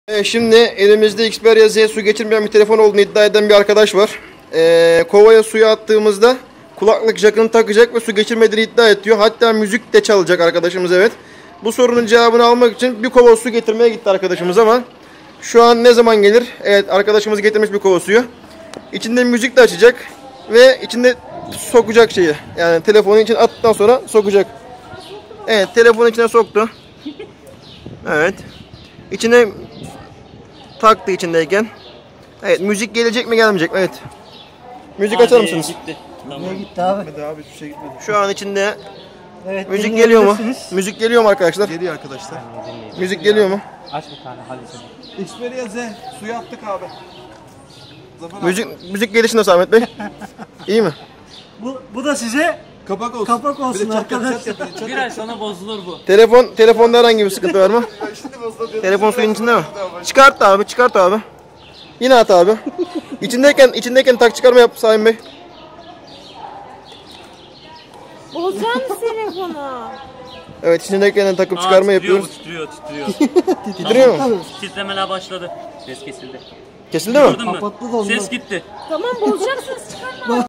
Şimdi elimizde Xperia Z su geçirmeyen bir telefon olduğunu iddia eden bir arkadaş var. Kovaya suyu attığımızda kulaklık jackını takacak ve su geçirmediğini iddia ediyor. Hatta müzik de çalacak arkadaşımız, evet. Bu sorunun cevabını almak için bir kova su getirmeye gitti arkadaşımız ama şu an ne zaman gelir? Evet, arkadaşımız getirmiş bir kova suyu. İçinde müzik de açacak ve içinde sokacak şeyi. Yani telefonun içine attıktan sonra sokacak. Evet, telefonun içine soktu. Evet. İçine taktı içindeyken. Evet, müzik gelecek mi gelmeyecek mi? Evet. Müzik açar mısınız? Gitti. Tamam. Nereye gitti abi? Hadi abi, hiçbir şey gitmedi. Şu an içinde Evet, müzik geliyor mu? dinleyebilirsiniz. Müzik geliyor mu arkadaşlar? Geliyor arkadaşlar. Müzik geliyor mu? Aç bir tane Halis'e. Xperia Z suya attık abi. Zafer abi. Müzik gelişi nasıl Ahmet Bey? İyi mi? Bu da size Kapak olsun. kapak Bir de olsun çat yap, arkadaşlar. çat yap, çat Bir ay sonra bozulur bu. Telefonda herhangi bir sıkıntı var mı? Telefon suyun içinde mi? Çıkart abi, çıkart abi. Yine at abi. İçindeyken tak çıkarma yap Sayın Bey. Bozacağım telefonu. Evet, içindeyken takıp çıkarma yapıyoruz. Titriyor. Titriyor mu? Titremeler başladı. Ses kesildi. Kesildi mi? Gördün mü? Kapattı da ondan. Ses gitti. Tamam bozacaksınız, çıkarma.